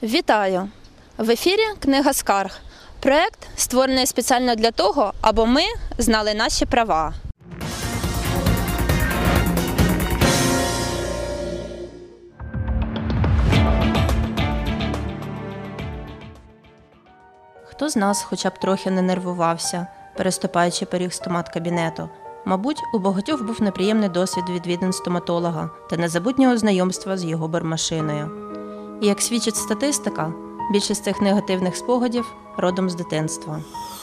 Вітаю! В ефірі «Книга скарг» – проєкт, створений спеціально для того, аби ми знали наші права. Хто з нас хоча б трохи не нервувався, переступаючи поріг стомат-кабінету? Мабуть, у багатьох був неприємний досвід відвідин стоматолога та незабутнього знайомства з його бормашиною. І як свідчить статистика, більшість цих негативних спогадів родом з дитинства.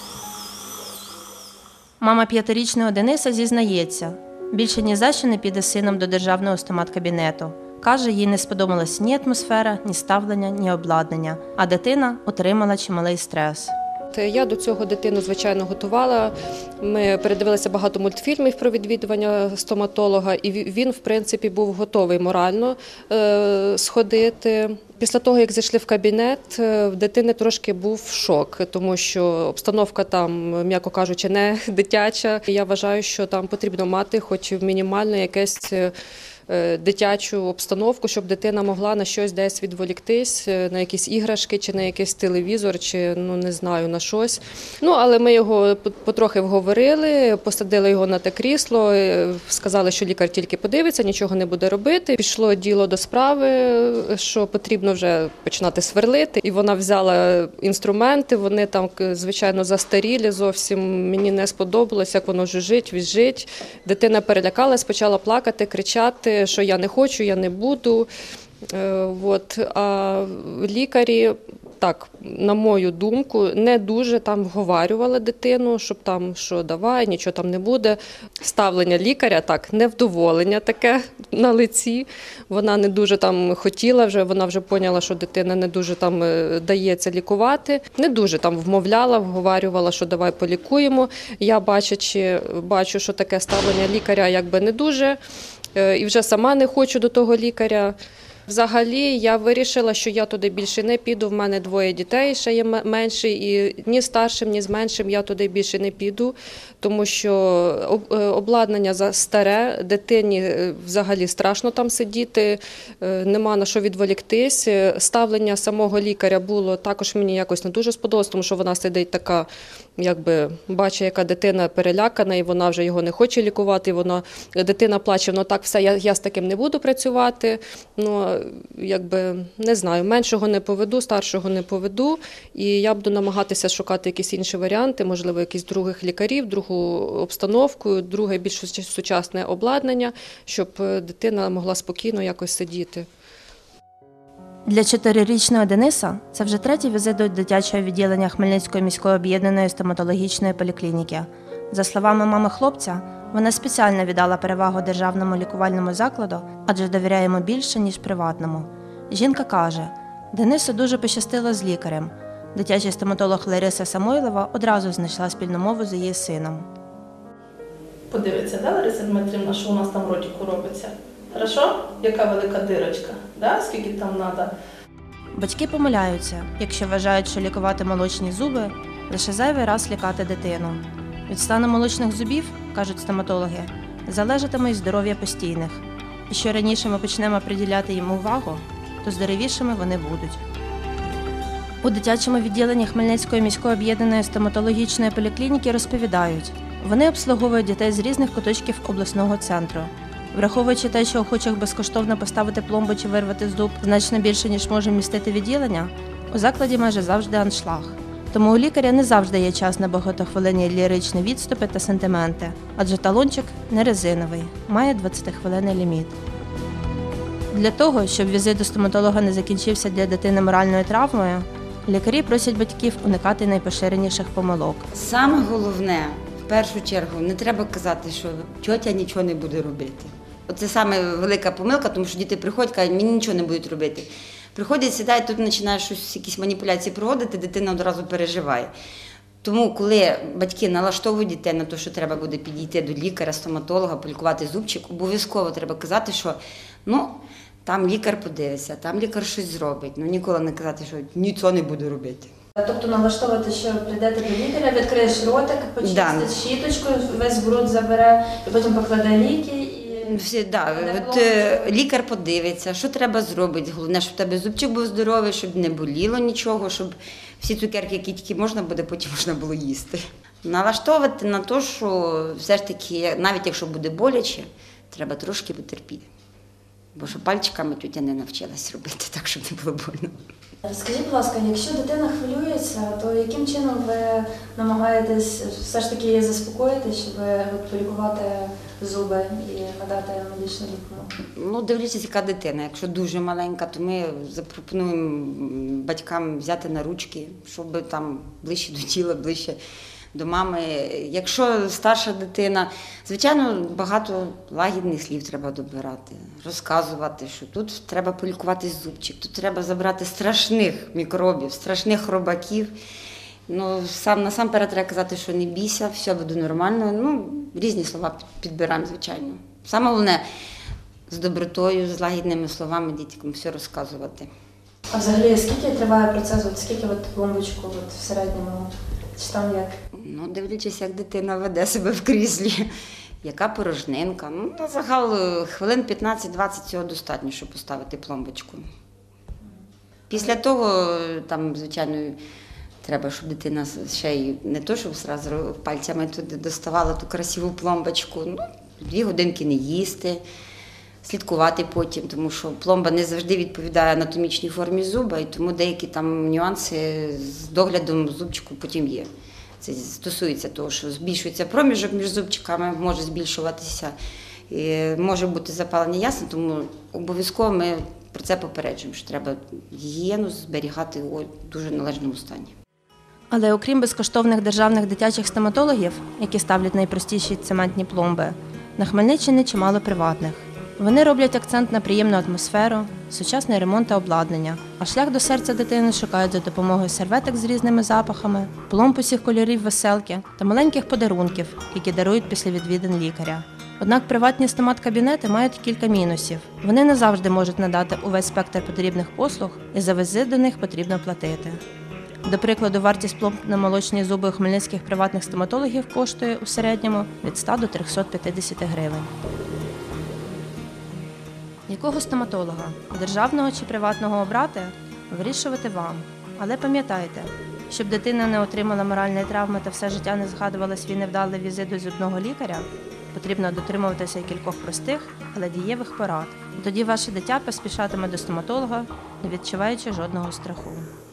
Мама 5-річного Дениса зізнається, більше ні за що не піде з сином до державного стомат-кабінету. Каже, їй не сподобалась ні атмосфера, ні ставлення, ні обладнання, а дитина отримала чималий стрес. Я до цього дитину, звичайно, готувала. Ми передивилися багато мультфільмів про відвідування стоматолога, і він, в принципі, був готовий морально сходити. Після того, як зайшли в кабінет, в дитини трошки був шок, тому що обстановка там, м'яко кажучи, не дитяча. Я вважаю, що там потрібно мати хоч мінімально якесь дитячу обстановку, щоб дитина могла на щось десь відволіктись, на якісь іграшки, чи на якийсь телевізор, чи, не знаю, на щось. Але ми його потрохи вговорили, посадили його на те крісло, сказали, що лікар тільки подивиться, нічого не буде робити. Пішло діло до справи, що потрібно вже починати сверлити. І вона взяла інструменти, вони там, звичайно, застарілі зовсім. Мені не сподобалось, як воно жужжить, візжить. Дитина перелякалась, почала плакати, кричати, що я не хочу, я не буду. А лікарі, так, на мою думку, не дуже там вговарювали дитину, щоб там, що давай, нічого там не буде. Ставлення лікаря, так, невдоволення таке на лиці. Вона не дуже там хотіла, вона вже поняла, що дитина не дуже там дається лікувати. Не дуже там вмовляла, вговарювала, що давай полікуємо. Я бачу, що таке ставлення лікаря якби не дуже. І вже сама не хочу до того лікаря. Взагалі, я вирішила, що я туди більше не піду. В мене 2 дітей, ще є менші, і ні старшим, ні з меншим я туди більше не піду, тому що обладнання старе, дитині взагалі страшно там сидіти, нема на що відволіктись. Ставлення самого лікаря було також мені якось не дуже сподобалось, тому що вона сидить така, якби бачить, яка дитина перелякана, і вона вже його не хоче лікувати, дитина плаче, так все, я з таким не буду працювати. Не знаю, меншого не поведу, старшого не поведу, і я буду намагатися шукати якісь інші варіанти, можливо, якісь других лікарів, другу обстановку, друге більш сучасне обладнання, щоб дитина могла спокійно якось сидіти. Для 4-річного Дениса це вже 3-й візит до дитячого відділення Хмельницької міської об'єднаної стоматологічної поліклініки. За словами мами хлопця, вона спеціально віддала перевагу державному лікувальному закладу, адже довіряє йому більше, ніж приватному. Жінка каже, Денису дуже пощастило з лікарем. Дитячий стоматолог Лариса Самойлова одразу знайшла спільну мову з її сином. Подивиться, да, Лариса Дмитрівна, що у нас там в ротику робиться? Хорошо? Яка велика дирочка, да? Скільки там треба? Батьки помиляються, якщо вважають, що лікувати молочні зуби – лише зайвий раз лякати дитину. Від стану молочних зубів, кажуть стоматологи, залежатиме й здоров'я постійних. І що раніше ми почнемо приділяти їм увагу, то здоровішими вони будуть. У дитячому відділенні Хмельницької міської об'єднаної стоматологічної поліклініки розповідають, вони обслуговують дітей з різних куточків обласного центру. Враховуючи те, що охочих безкоштовно поставити пломбу чи вирвати зуб значно більше, ніж може вмістити відділення, у закладі майже завжди аншлаг. Тому у лікаря не завжди є час на багатохвилинні ліричні відступи та сентименти, адже талончик не резиновий, має 20-хвилинний ліміт. Для того, щоб візит до стоматолога не закінчився для дитини моральною травмою, лікарі просять батьків уникати найпоширеніших помилок. Саме головне, в першу чергу, не треба казати, що тьотя нічого не буде робити. Оце саме велика помилка, тому що діти приходять, кажуть, мені нічого не будуть робити. Приходять, сідають, тут починають якісь маніпуляції проводити, дитина одразу переживає. Тому, коли батьки налаштовують дітей на те, що треба буде підійти до лікаря, стоматолога, полікувати зубчик, обов'язково треба казати, що там лікар подивиться, там лікар щось зробить. Ніколи не казати, що нічого не буду робити. Тобто налаштовувати, що прийдете до лікаря, відкриєш ротик, почистить щіточкою, весь бруд забере і потім покладе ліки. Лікар подивиться, що треба зробити. Головне, щоб у тебе зубчик був здоровий, щоб не боліло нічого, щоб всі цукерки, які тільки можна буде, потім можна було їсти. Налаштовувати на те, що все ж таки, навіть якщо буде боляче, треба трошки потерпіти. Бо що пальчиками тютя не навчилась робити так, щоб не було больно. Скажіть, будь ласка, якщо дитина хвилюється, то яким чином ви намагаєтесь все ж таки її заспокоїти, щоб полікувати зуби і надати медичну допомогу? Дивлячись, яка дитина. Якщо дуже маленька, то ми запропонуємо батькам взяти на ручки, щоб там ближче до тіла, ближче до мами. Якщо старша дитина, звичайно, багато лагідних слів треба добирати, розказувати, що тут треба полікувати зубчик, тут треба забрати страшних мікробів, страшних хробаків. Насамперед треба казати, що не бійся, все буде нормально. Різні слова підбираємо, звичайно. Саме головне з добротою, з лагідними словами дітям все розказувати. А взагалі, скільки триває процес, скільки пломбочку в середньому? Чи там як? Дивлячись, як дитина веде себе в кріслі, яка порожнинка. На загал хвилин 15-20 цього достатньо, щоб поставити пломбочку. Після того, звичайно, треба, щоб дитина ще й не то, щоб одразу пальцями туди доставала ту красиву пломбочку. 2 годинки не їсти, слідкувати потім, тому що пломба не завжди відповідає анатомічній формі зуба, і тому деякі там нюанси з доглядом зубчику потім є. Це стосується того, що збільшується проміжок між зубчиками, може збільшуватися, і може бути запалення ясен, тому обов'язково ми про це попереджуємо, що треба гігієну зберігати у дуже належному стані. Але окрім безкоштовних державних дитячих стоматологів, які ставлять найпростіші цементні пломби, на Хмельниччині чимало приватних. Вони роблять акцент на приємну атмосферу, сучасний ремонт та обладнання, а шлях до серця дитини шукають за допомогою серветок з різними запахами, пломб усіх кольорів веселки та маленьких подарунків, які дарують після відвідин лікаря. Однак приватні стомат-кабінети мають кілька мінусів. Вони не завжди можуть надати увесь спектр потрібних послуг, і за візит до них потрібно платити. До прикладу, вартість пломб на молочні зуби у хмельницьких приватних стоматологів коштує у середньому від 100 до 350 гривень. Якого стоматолога, державного чи приватного обрати, вирішувати вам. Але пам'ятайте, щоб дитина не отримала моральної травми та все життя не згадувала свій невдалий візит до зубного лікаря, потрібно дотримуватися кількох простих, але дієвих порад. Тоді ваше дитя поспішатиме до стоматолога, не відчуваючи жодного страху.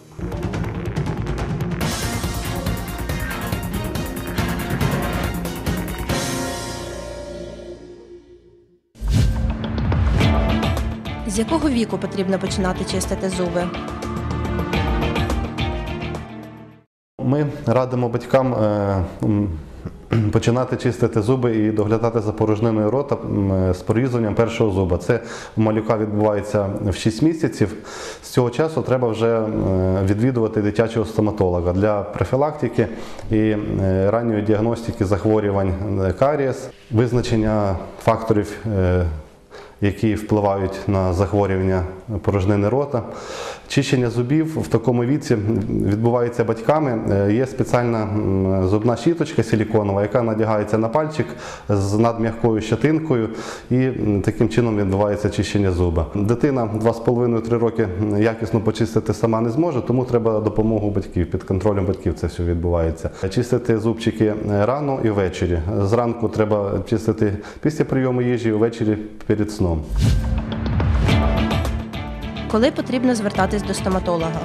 З якого віку потрібно починати чистити зуби? Ми радимо батькам починати чистити зуби і доглядати за порожниною рота з прорізуванням першого зуба. Це у малюка відбувається в 6 місяців. З цього часу треба вже відвідувати дитячого стоматолога для профілактики і ранньої діагностики захворювань карієс, визначення факторів, які впливають на захворювання порожнини рота. Чищення зубів в такому віці відбувається батьками. Є спеціальна зубна щіточка силіконова, яка надягається на пальчик з надм'якою щетинкою, і таким чином відбувається чищення зуба. Дитина 2,5-3 роки якісно почистити сама не зможе, тому треба допомогу батьків, під контролем батьків це все відбувається. Чистити зубчики рано і ввечері. Зранку треба чистити після прийому їжі, ввечері перед сном. Коли потрібно звертатись до стоматолога?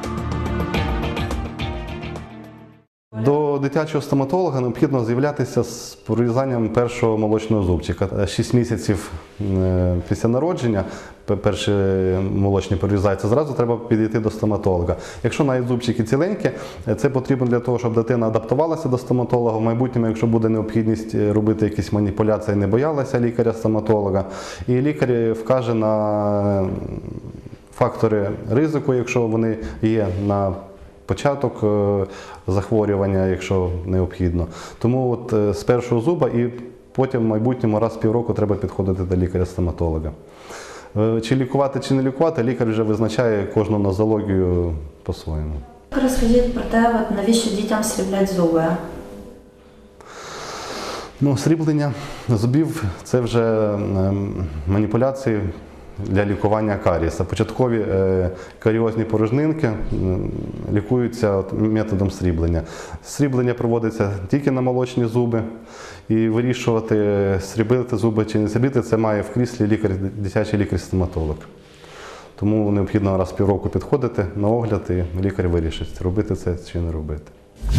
До дитячого стоматолога необхідно з'являтися з прорізанням першого молочного зубчика. 6 місяців після народження перші молочні прорізаються, зразу треба підійти до стоматолога. Якщо навіть зубчики ціленькі, це потрібно для того, щоб дитина адаптувалася до стоматолога. В майбутньому, якщо буде необхідність робити якісь маніпуляції, не боялася лікаря-стоматолога. І лікар вкаже на фактори ризику, якщо вони є на початок захворювання, якщо необхідно. Тому з першого зуба і потім в майбутньому раз в півроку треба підходити до лікаря-стоматолога. Чи лікувати, чи не лікувати, лікар вже визначає кожну нозологію по-своєму. Розкажіть про те, навіщо дітям сріблять зуби? Ну, сріблення зубів – це вже маніпуляції для лікування карієса. Початкові каріозні порожнинки лікуються методом сріблення. Сріблення проводиться тільки на молочні зуби, і вирішувати, сріблити зуби чи не сріблити, це має в кріслі дитячий лікар-стоматолог. Тому необхідно раз в півроку підходити на огляд, і лікар вирішить, робити це чи не робити.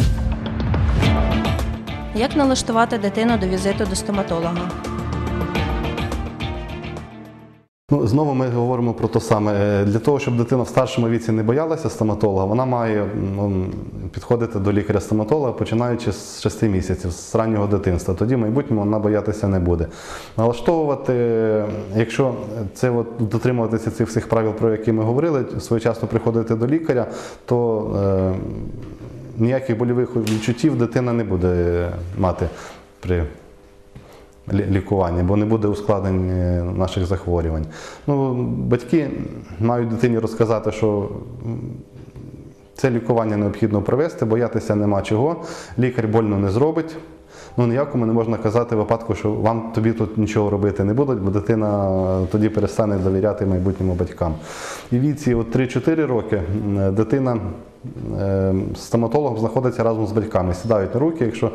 Як налаштувати дитину до візиту до стоматолога? Ну, знову ми говоримо про те саме. Для того, щоб дитина в старшому віці не боялася стоматолога, вона має підходити до лікаря-стоматолога, починаючи з 6 місяців, з раннього дитинства. Тоді в майбутньому вона боятися не буде. Налаштовувати, якщо це дотримуватися цих всіх правил, про які ми говорили, своєчасно приходити до лікаря, то ніяких больових відчуттів дитина не буде мати при лікуванні, бо не буде ускладнень наших захворювань. Ну, батьки мають дитині розказати, що це лікування необхідно провести, боятися нема чого, лікар больно не зробить. Ну, ніякому не можна казати в випадку, що тобі тут нічого робити не будуть, бо дитина тоді перестане довіряти майбутньому батькам. І в віці 3-4 роки дитина стоматологом знаходиться разом з батьками, сідають на руки, якщо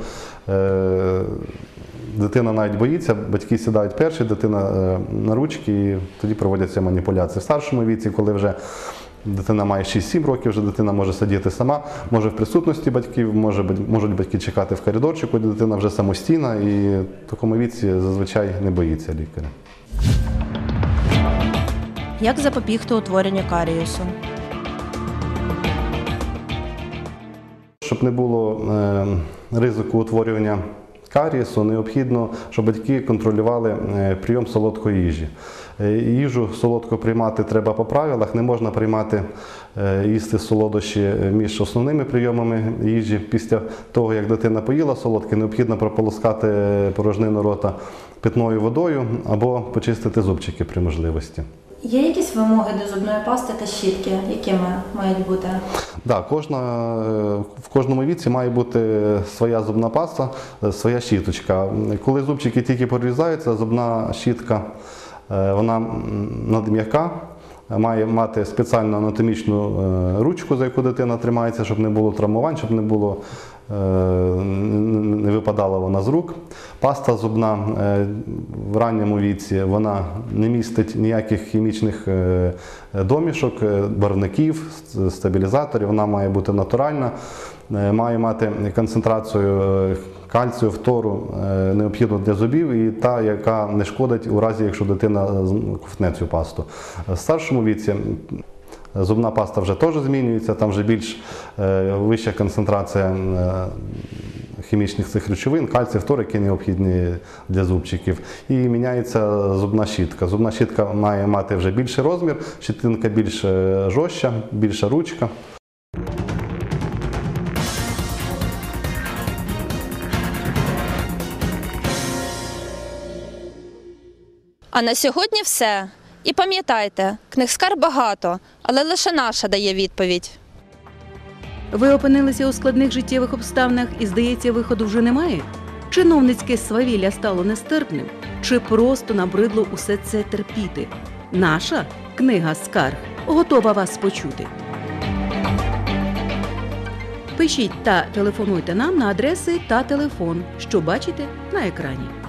дитина навіть боїться, батьки сідають перші, дитина на ручки, і тоді проводяться маніпуляції. В старшому віці, коли вже дитина має 6-7 років, вже дитина може сидіти сама, може в присутності батьків, можуть батьки чекати в коридорчику, де дитина вже самостійна, і в такому віці зазвичай не боїться лікаря. Як запобігти утворенню карієсу? Щоб не було ризику утворювання карієсу, необхідно, щоб батьки контролювали прийом солодкої їжі. Їжу солодко приймати треба по правилах, не можна приймати, їсти солодощі між основними прийомами їжі. Після того, як дитина поїла солодке, необхідно прополоскати порожнину рота питною водою або почистити зубчики при можливості. Є якісь вимоги до зубної пасти та щітки, якими мають бути? Так, в кожному віці має бути своя зубна паста, своя щіточка. Коли зубчики тільки прорізаються, зубна щітка, вона надм'яка, має мати спеціальну анатомічну ручку, за яку дитина тримається, щоб не було травмувань, щоб не випадала вона з рук. Паста зубна в ранньому віці, вона не містить ніяких хімічних домішок, барвників, стабілізаторів, вона має бути натуральна, має мати концентрацію кальцію, фтору, необхідну для зубів, і та, яка не шкодить у разі, якщо дитина ковтне цю пасту. В старшому віці зубна паста вже теж змінюється, там вже більш вища концентрація хімічних цих речовин, кальцій, фтор, які необхідні для зубчиків. І міняється зубна щітка. Зубна щітка має мати вже більший розмір, щітинка більш жорстча, більша ручка. А на сьогодні все. І пам'ятайте, книгскарб багато, але лише наша дає відповідь. Ви опинилися у складних життєвих обставинах і, здається, виходу вже немає? Чиновницьке свавілля стало нестерпним? Чи просто набридло усе це терпіти? Наша книга скарг готова вас почути. Пишіть та телефонуйте нам на адреси та телефон, що бачите на екрані.